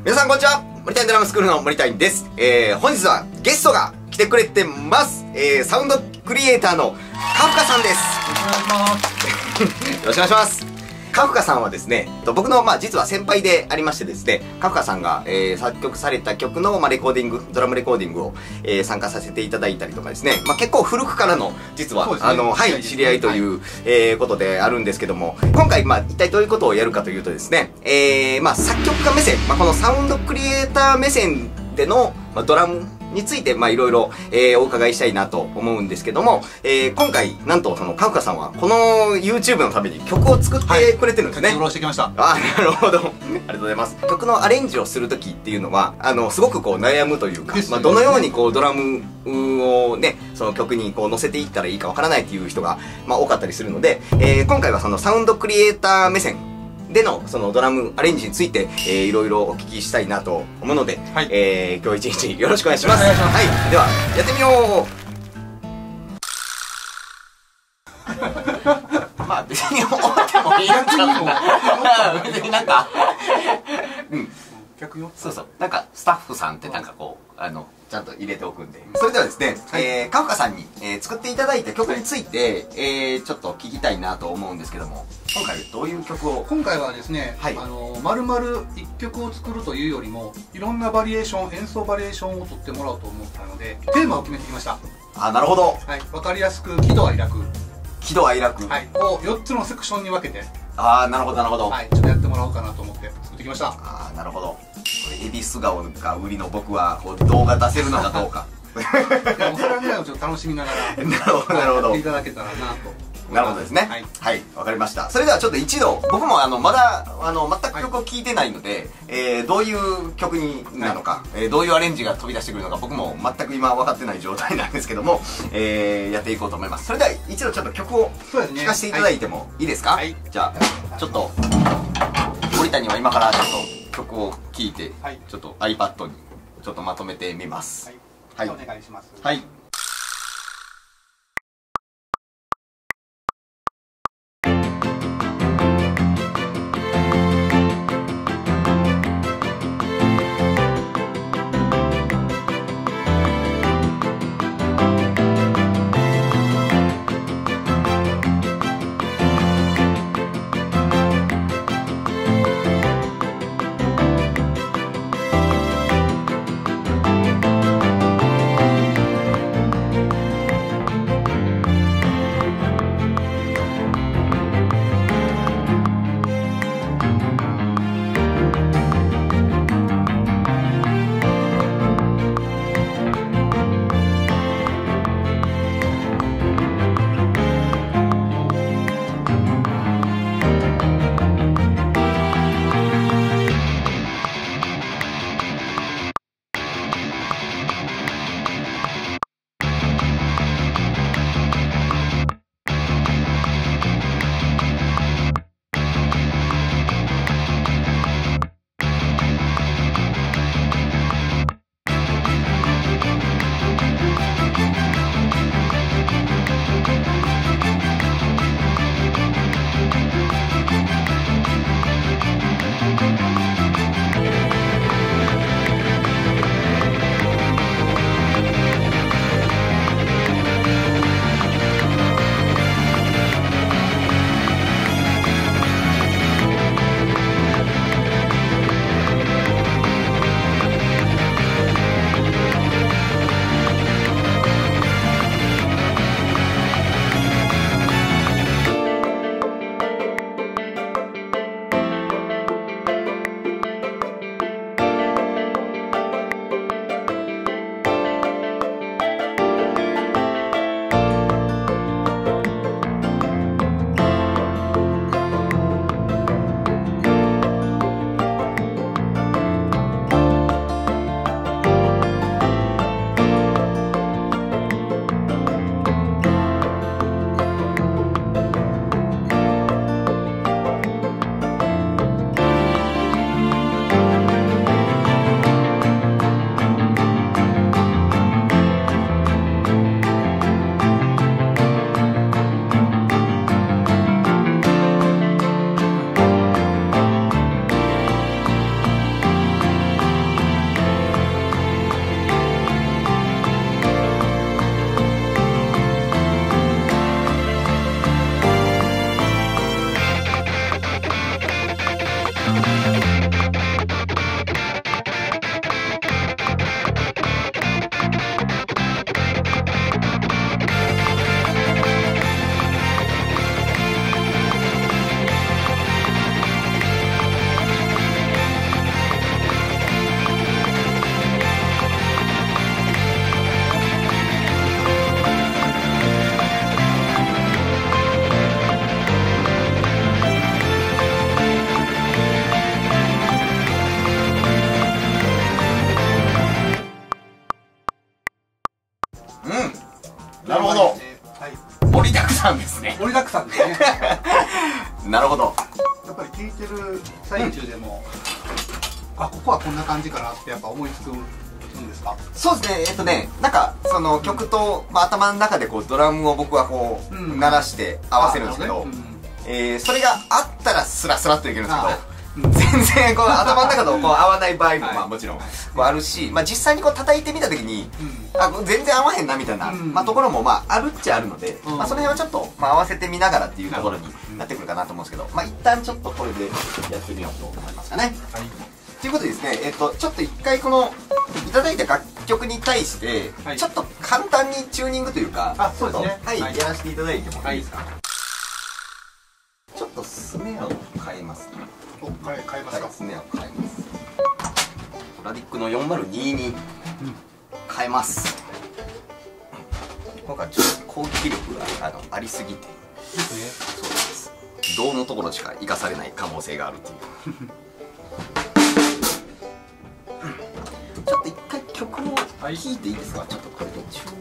皆さんこんにちは。森谷ドラムスクールの森谷です。本日はゲストが来てくれてます。サウンドクリエイターのカフカさんです。よろしくお願いします。カフカさんはですね、僕の実は先輩でありましてですね、カフカさんが、作曲された曲の、レコーディング、ドラムレコーディングを、参加させていただいたりとかですね、結構古くからの、実は、知り合いという、ことであるんですけども、今回、一体どういうことをやるかというとですね、作曲家目線、このサウンドクリエイター目線での、ドラムについて、いろいろ、お伺いしたいなと思うんですけども、今回、なんと、その、カフカさんは、この YouTube のために曲を作ってくれてるんですね。 書き下ろしてきました。 あ、なるほど。ありがとうございます。曲のアレンジをするときっていうのは、すごくこう悩むというか、どのようにこうドラムをね、その曲にこう乗せていったらいいかわからないっていう人が、多かったりするので、今回はそのサウンドクリエイター目線でのそのドラムアレンジについて、いろいろお聞きしたいなと思うので、今日一日よろしくお願いします。はい、ではやってみよう。別に思ってもいいんだろうな。別になんかそうそう、なんかスタッフさんってなんかこうちゃんと入れておくんで。それではですね、カフカさんに、作っていただいた曲について、ちょっと聞きたいなと思うんですけども、今回どういう曲を？ 今回はですね、丸々一曲を作るというよりも、いろんなバリエーション、演奏バリエーションを取ってもらおうと思ったので、テーマを決めてきました。 あ、なるほど。 はい、わかりやすく喜怒哀楽。 喜怒哀楽。 はい、を4つのセクションに分けて。 ああ、なるほどなるほど。 はい、ちょっとやってもらおうかなと思って作ってきました。 ああ、なるほど。これ恵比寿顔が売りの僕はこう動画出せるのかどうか。 いや、もうそれはね、ちょっと楽しみながら。 なるほどなるほど。 やっていただけたらなと。 なるほどですね。はい、わかりました。それではちょっと一度、僕もまだ全く曲を聴いてないので、どういう曲になのか、どういうアレンジが飛び出してくるのか、僕も全く今分かってない状態なんですけども、やっていこうと思います。それでは一度ちょっと曲を聴かせていただいてもいいですか？じゃあちょっと森谷は今からちょっと曲を聴いて、ちょっと iPad にちょっとまとめてみます。 はい、お願いします。 はい。 なるほど。 やっぱり聴いてる最中でも、あ、ここはこんな感じかなってやっぱ思いつくんですか？ そうですね。なんかその曲と、まあ、頭の中でこうドラムを僕はこう、鳴らして合わせるんですけど、それがあったらスラスラっといけるんですけど、全然こう頭の中とこう合わない場合もまあもちろんこうあるし、まあ実際にこう叩いてみた時に、あ、全然合わへんなみたいな、まあところもまああるっちゃあるので、まあその辺はちょっとまあ合わせてみながらっていうところになってくるかなと思うんですけど、まあ一旦ちょっとこれでやってみようと思いますかね。ということでですね、ちょっと一回このいただいた楽曲に対してちょっと簡単にチューニングというか、 そうですね、 はい、やらせていただいてもいいですか？ちょっとスネアを変えますね。 変えますか？ スネアを変えます。ラディックの4022に変えます。今回ちょっと攻撃力がありすぎてですね。 そうです。銅のところしか生かされない可能性があるっていうちょっと一回曲を弾いていいですか？ちょっとこれで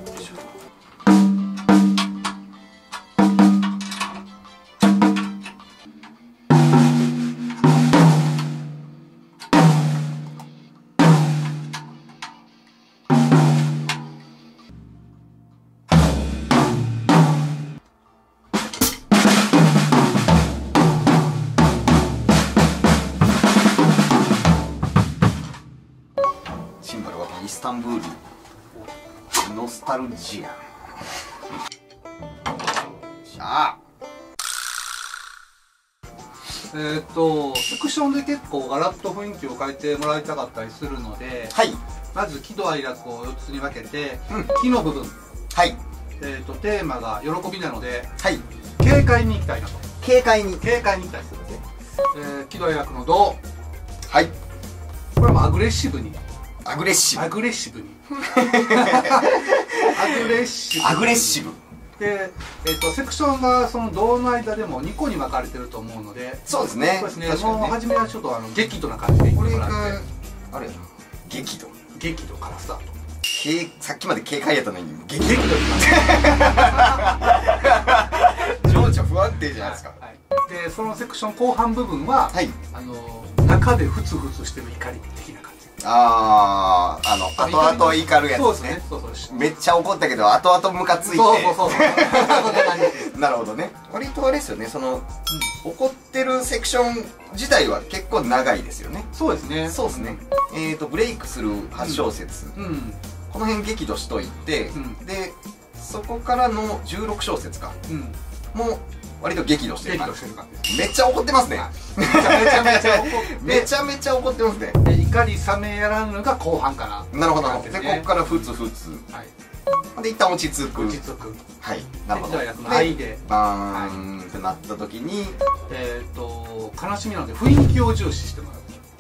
イスタンブールノスタルジア。 セクションで結構ガラッと雰囲気を変えてもらいたかったりするので、 はい、 まず喜怒哀楽を4つに分けて、喜の部分、 はい、 テーマが喜びなので、 はい、 軽快にいきたいなと。 軽快にいきたいですね。喜怒哀楽のド、 はい、 これもアグレッシブに。 アグレッシブ。 アグレッシブに。 アグレッシブ。 で、セクションがその胴の間でも2個に分かれてると思うので、 そうですね。 そうですね。もう初めはちょっと激怒な感じでいってもらって。 あれ、激怒からスタート。 さっきまで軽快やったのに激怒。情緒不安定じゃないですか。 で、そのセクション後半部分は、中でフツフツしてる怒り的な感じ。 後々怒るやつですね。めっちゃ怒ったけど後々ムカついて。なるほどね。割とあれですよね、その怒ってるセクション自体は結構長いですよね。 そうですね。 そうですね。ブレイクする8小節、この辺激怒しといて、でそこからの16小節かもう割と激怒してる感じ。めっちゃ怒ってますね。めちゃめちゃ怒ってますね。 怒り冷めやらぬが後半かな。 なるほど。でここからふつふつで一旦落ち着く。はい、なるほど。でバーンってなった時に悲しみなので雰囲気を重視してもらう。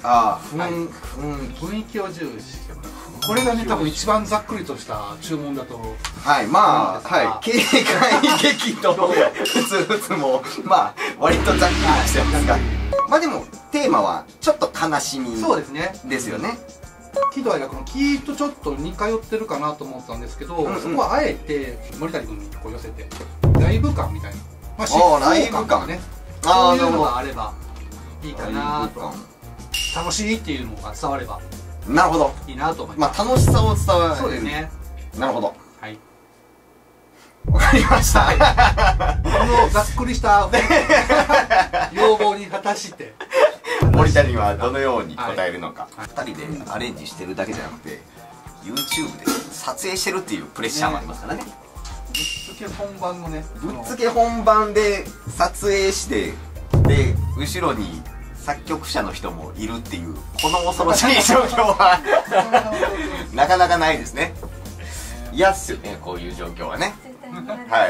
雰囲気を重視してもらう。これがね、多分一番ざっくりとした注文だと。 はい、まあ、はい、軽快激怒ふつふつもまあ割とざっくりしてますが、まあでもテーマはちょっと悲しみですよね。 喜怒哀楽のキーとちょっと似通ってるかなと思ったんですけど、そこはあえて森谷君にこう寄せてライブ感みたいな、 ライブ感ね、 そういうのがあればいいかなと。楽しいっていうのが伝わればなるほどいいなと思います。 まあ楽しさを伝わる。 そうですね。 なるほど。 はい、 わかりました。 このざっくりした要望に果たして森谷はどのように答えるのか。2人でアレンジしてるだけじゃなくて YouTube で撮影してるっていうプレッシャーもありますからね。 ぶっつけ本番のね、 ぶっつけ本番で撮影してで後ろに作曲者の人もいるっていうこの恐ろしい状況はなかなかないですね。嫌っすよね、こういう状況はね。はい。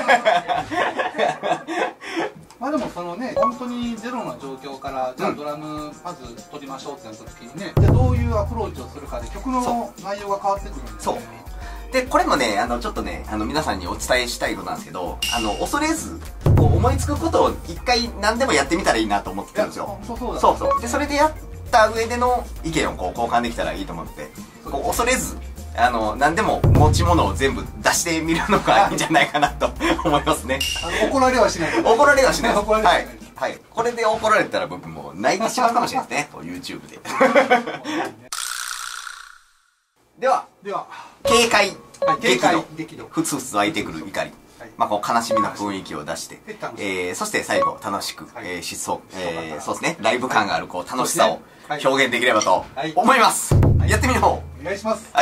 まあでもそのね、本当にゼロの状況からじゃあドラムまず取りましょうってなった時にね、どういうアプローチをするかで曲の内容が変わってくるんですよね。 でこれもね、ちょっとね皆さんにお伝えしたいことなんですけど、恐れずこう思いつくことを一回何でもやってみたらいいなと思ってたんですよ。そうでそれでやった上での意見をこう交換できたらいいと思って、こう恐れず何でも持ち物を全部出してみるのがいいんじゃないかなと思いますね。 怒られはしない。 怒られはしない。はい。 はい。これで怒られたら僕もう泣いてしまうかもしれないですね。YouTube で。では、警戒、激怒、ふつふつ湧いてくる怒り。まあ、こう、悲しみの雰囲気を出して、そして最後、楽しく、疾走、そうですね、ライブ感がある、こう、楽しさを表現できればと思います。やってみよう。 お願いします。 はい。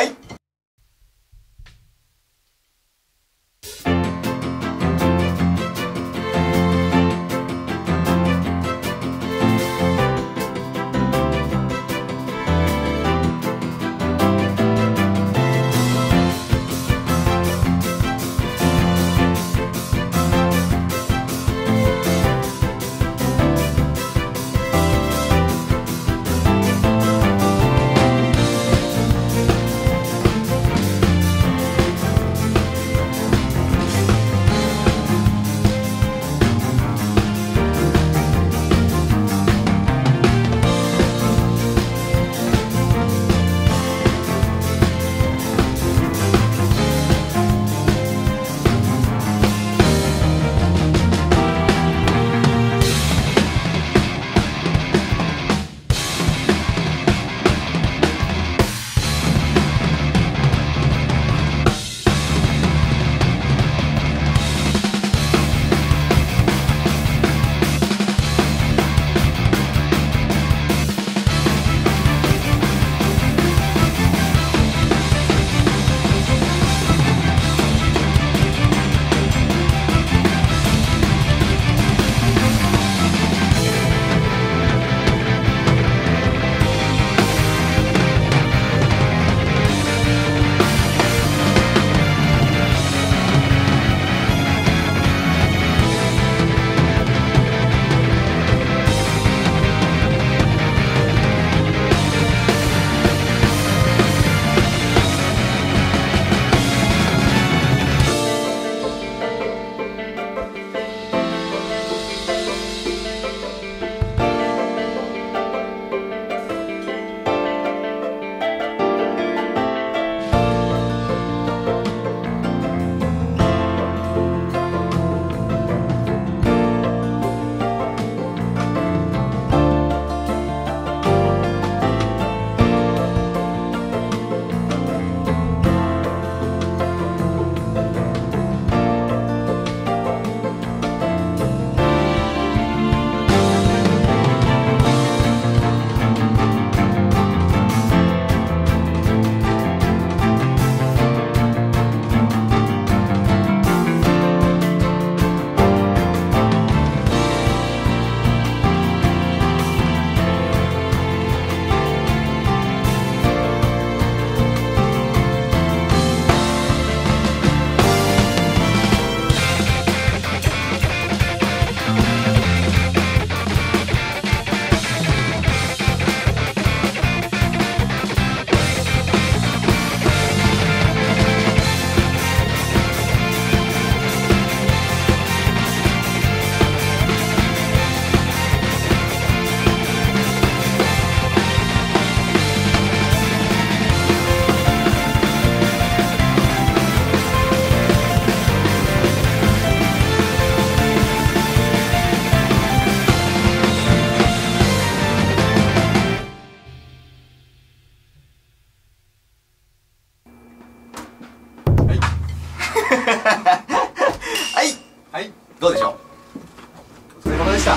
どうでしょお疲れ様でした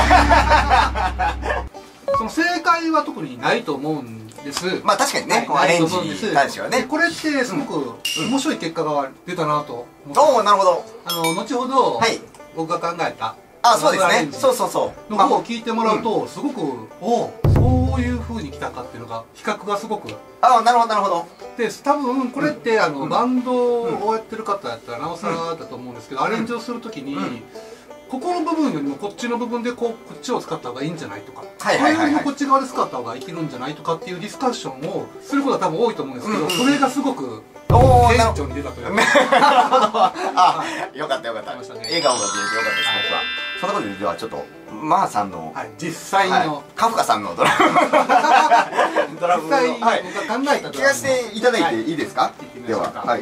その正解は特にないと思うんです。 まあ確かにね、アレンジに関してはね。 これってすごく面白い結果が出たなと思って。 おお、なるほど。 後ほど僕が考えたそうですね、そうそうそうの方を聞いてもらうと、すごくそういう風に来たかっていうのが比較がすごく。 なるほどなるほど。 で多分これってバンドをやってる方やったらなおさらだと思うんですけど、アレンジをするときにここの部分よりもこっちの部分でこっちを使った方がいいんじゃないとか、これよりもこっち側で使った方がいけるんじゃないとかっていうディスカッションをすることは多分多いと思うんですけど、それがすごく顕著に出たというか。 なるほど。よかったよかった。笑顔が出てよかったです、僕は。そんなことで、ではちょっとマーさんの実際のカフカさんのドラム実際に僕が考えたドラム聞かせていただいていいですか。でははい。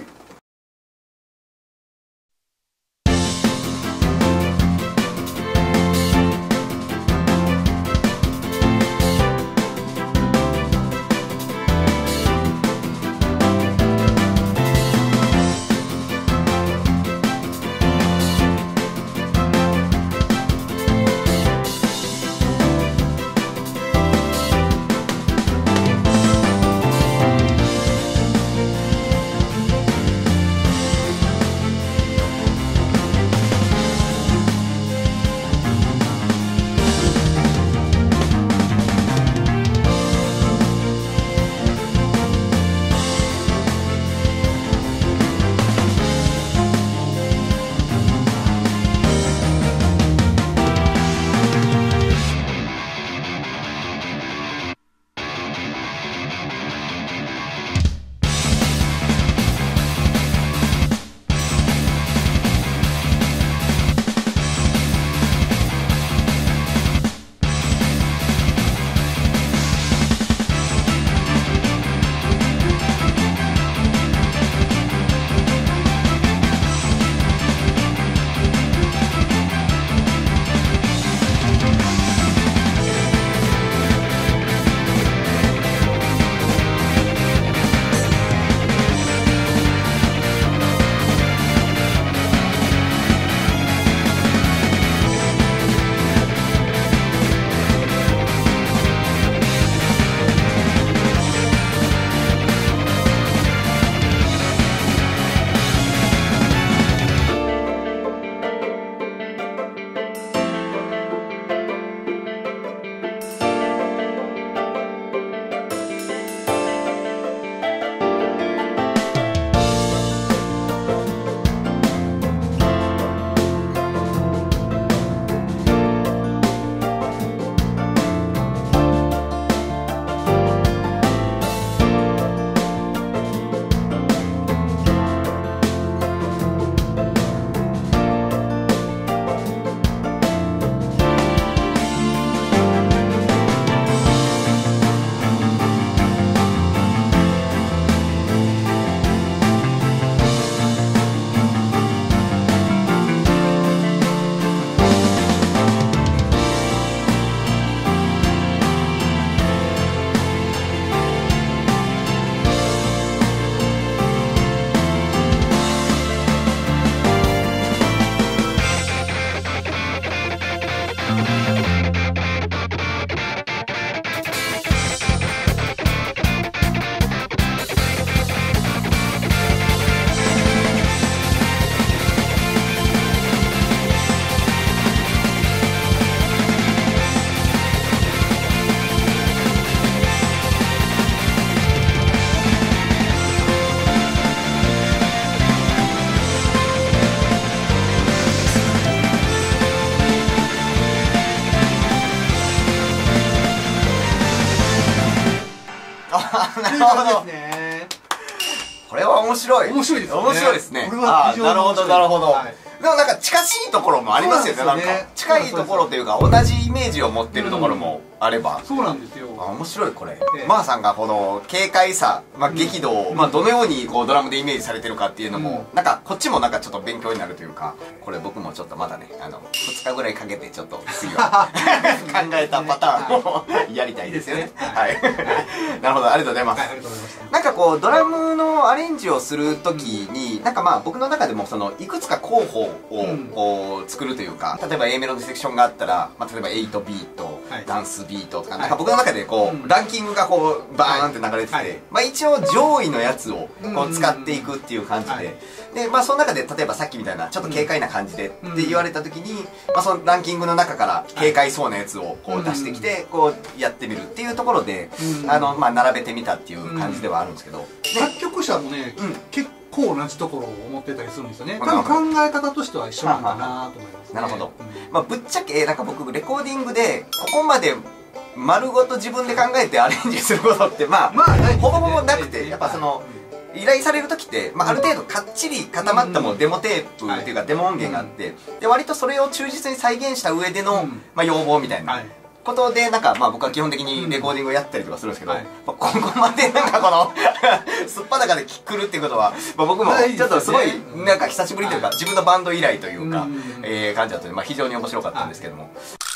なるほどですね。 これは面白い。 面白いですね。 面白いですね。 これは非常に面白い。 なるほどなるほど。でもなんか近しいところもありますよね。なんか近いところというか同じイメージを持ってるところもあれば。 そうなんですよ。 面白いこれ。マーさんがこの軽快さ、激動をどのようにこうドラムでイメージされてるかっていうのもなんかこっちもなんかちょっと勉強になるというか、これ僕もちょっとまだね2日ぐらいかけてちょっと次は考えたパターンをやりたいですよね。はい。なるほど、ありがとうございます。なんかこうドラムのアレンジをするときになんか僕の中でもそのいくつか候補をこう作るというか、例えば A メロのセクションがあったら、例えば8ビート、ダンスビートとか、なんか僕の中でこうランキングがこうバーンって流れてて、一応上位のやつをこう使っていくっていう感じで、でその中で例えばさっきみたいなちょっと軽快な感じでって言われた時に、そのランキングの中から軽快そうなやつをこう出してきてこうやってみるっていうところで並べてみたっていう感じではあるんですけど、 作曲者もね結構同じところを思ってたりするんですよね。多分考え方としては一緒なんだなと思いますね。 なるほど。ぶっちゃけなんか僕レコーディングでここまで丸ごと自分で考えてアレンジすることってほぼほぼなくて、やっぱその依頼される時ってある程度かっちり固まったもデモテープっていうかデモ音源があって、で割とそれを忠実に再現した上での要望みたいなことで、なんか僕は基本的にレコーディングをやったりとかするんですけど、ここまでなんかこのすっぱだかで来るっていうことは僕もちょっとすごいなんか久しぶりというか自分のバンド以来というか感じだったので、非常に面白かったんですけども。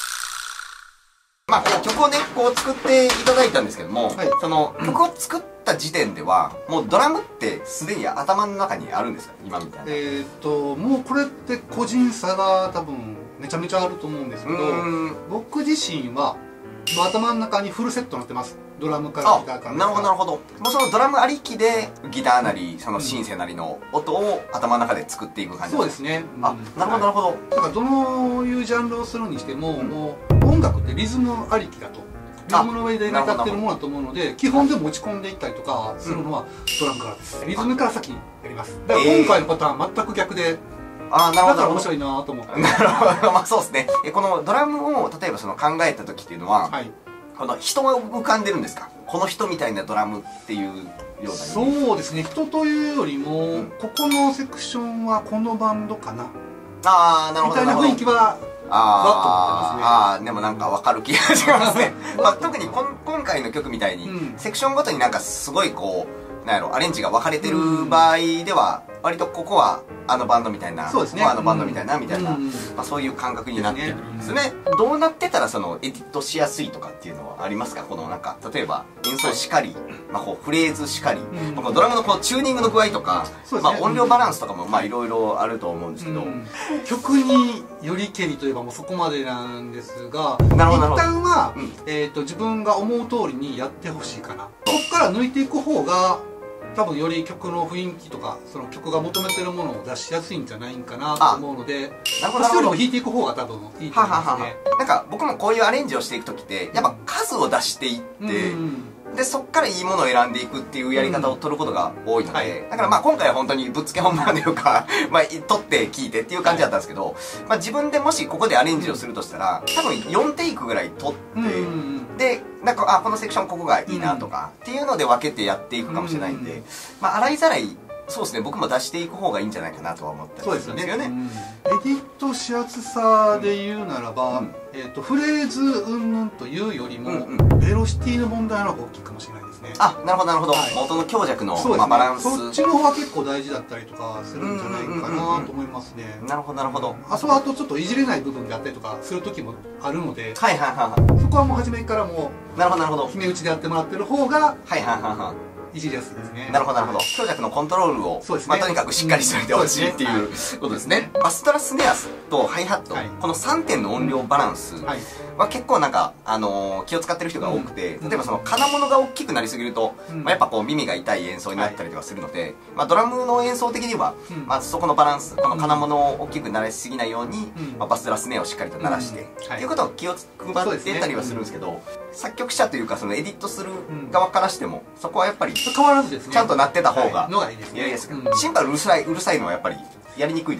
曲をねこう作っていただいたんですけども、その曲を作った時点ではもうドラムってすでに頭の中にあるんですか、今みたいな。 もうこれって個人差が多分めちゃめちゃあると思うんですけど、僕自身は頭の中にフルセットになってます。ドラムからギターから。 なるほどなるほど。もうそのドラムありきでギターなりそのシンセなりの音を頭の中で作っていく感じですか。 そうですね。 なるほどなるほど。 だからどのいうジャンルをするにしても、もう音楽ってリズムありきだと。リズムの上で成り立ってるものだと思うので、基本で持ち込んでいったりとかするのはドラムからです。リズムから先にやります。だから今回のパターン全く逆で。 なるほど。 だから面白いなと思って。 なるほど。そうですね。このドラムを例えばその考えた時っていうのは、この人が浮かんでるんですか？この人みたいなドラムっていうような。 そうですね。人というよりも、ここのセクションはこのバンドかな。 なるほど。 みたいな雰囲気は。 でもなんか分かる気がしますね。特に今回の曲みたいにセクションごとになんかすごいこうなんやろアレンジが分かれてる場合では割とここはあのバンドみたいな、ここはあのバンドみたいなみたいな、そういう感覚になってるんですね。どうなってたらそのエディットしやすいとかっていうのはありますか？このなんか例えば演奏しかり、こうフレーズしかり、このドラムのこのチューニングの具合とか、音量バランスとかもいろいろあると思うんですけど、 曲によりけりといえばもうそこまでなんですが、一旦は自分が思う通りにやってほしいかな。ここから抜いていく方が多分より曲の雰囲気とかその曲が求めてるものを出しやすいんじゃないかなと思うので、それよりも弾いていく方が多分いいと思いますね。 なんか僕もこういうアレンジをしていく時ってやっぱ数を出していって、でそっからいいものを選んでいくっていうやり方を取ることが多いので、だから今回は本当にぶっつけ本番というか取って聞いてっていう感じだったんですけど、自分でもしここでアレンジをするとしたら多分4テイクぐらい取ってでなんかこのセクションここがいいなとかっていうので分けてやっていくかもしれないんで、洗いざらいそうですね、僕も出していく方がいいんじゃないかなとは思ったりするんですよね。 エディットしやすさで言うならば、フレーズ云々というよりもベロシティの問題の方が大きいかもしれないですね。 なるほどなるほど。元の強弱のバランス、 そっちの方が結構大事だったりとかするんじゃないかなと思いますね。 なるほどなるほど。 あとちょっといじれない部分であったりとかする時もあるので、そこはもう初めからもう決め打ちでやってもらってる方がいじりやすいですね。 なるほどなるほど。強弱のコントロールをとにかくしっかりしておいてほしいっていうことですね。バストラスネアとハイハット、この3点の音量バランスは結構なんか気を使ってる人が多くて、例えばその金物が大きくなりすぎるとやっぱこう耳が痛い演奏になったりとかするので、ドラムの演奏的にはそこのバランス、この金物を大きくなりすぎないようにバストラスネアをしっかりと鳴らしてっていうことを気を配ってたりはするんですけど、作曲者というかそのエディットする側からしてもそこはやっぱり変わらずですね、 ちゃんと鳴ってた方がいいですね。 やりやすく、シンバルうるさいのはやっぱりやりにくいです。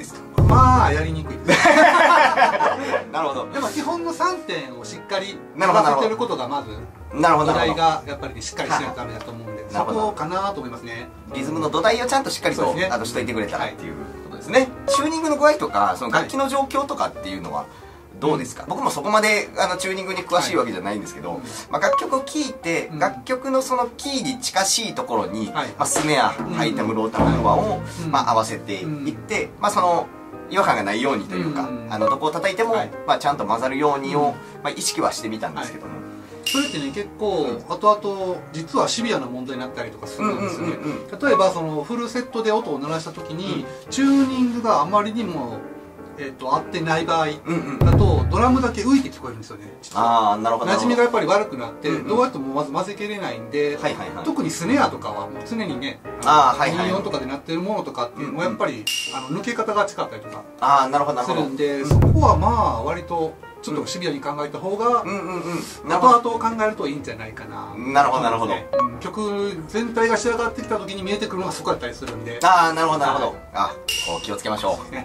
まあやりにくいです。 なるほど。 でも基本の3点をしっかり合わせてることがまず土台がやっぱりしっかりしないとダメだと思うんで、そこかなと思いますね。 リズムの土台をちゃんとしっかりとしといてくれたらっていうことですね。チューニングの具合とかその楽器の状況とかっていうのはどうですか？僕もそこまでチューニングに詳しいわけじゃないんですけど、楽曲を聴いて楽曲のそのキーに近しいところにスネア、ハイタム、ロータムノアを合わせていって、その違和感がないようにというか、どこを叩いてもちゃんと混ざるようにを意識はしてみたんですけども、 それってね結構後々実はシビアな問題になったりとかするんですよね。例えばそのフルセットで音を鳴らした時にチューニングがあまりにも合ってない場合だとドラムだけ浮いて聞こえるんですよね。 ああ、なるほど。 馴染みがやっぱり悪くなってどうやってもまず混ぜきれないんで、特にスネアとかはもう常にね2音とかで鳴ってるものとかっていうのはやっぱり抜け方が違ったりとかするんで、そこはまあ割とちょっとシビアに考えた方が後々考えるといいんじゃないかな。 なるほどなるほど。 曲全体が仕上がってきた時に見えてくるのがそこだったりするんで。 ああ、なるほどなるほど。あ、こう気をつけましょう。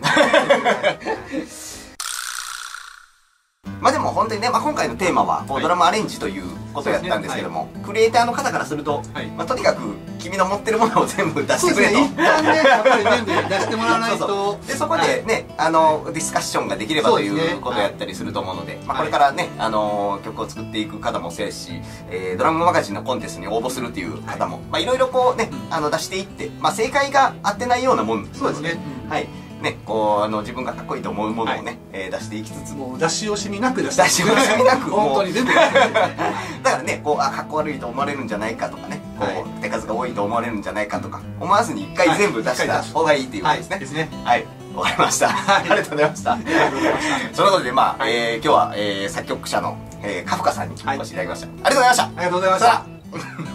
でも本当にね、今回のテーマはドラムアレンジということをやったんですけども、クリエイターの方からするととにかく君の持ってるものを全部出してくれと。 一旦ねやっぱり全部出してもらわないと、 でそこでねディスカッションができればということをやったりすると思うので、これからね曲を作っていく方もそうですし、ドラムマガジンのコンテストに応募するっていう方もいろいろこうね出していって、正解が合ってないようなもんそうですね。 はい。ね、こう自分がかっこいいと思うものをね出していきつつ、 もう出し惜しみなく出し惜しみなく本当に全部だからね、こうかっこ悪いと思われるんじゃないかとかね、こう手数が多いと思われるんじゃないかとか思わずに一回全部出した方がいいっていうことですね。はい、わかりました。ありがとうございました。そのことで今日は作曲者のカフカさんにお越しいただきました。ありがとうございました。 ありがとうございました。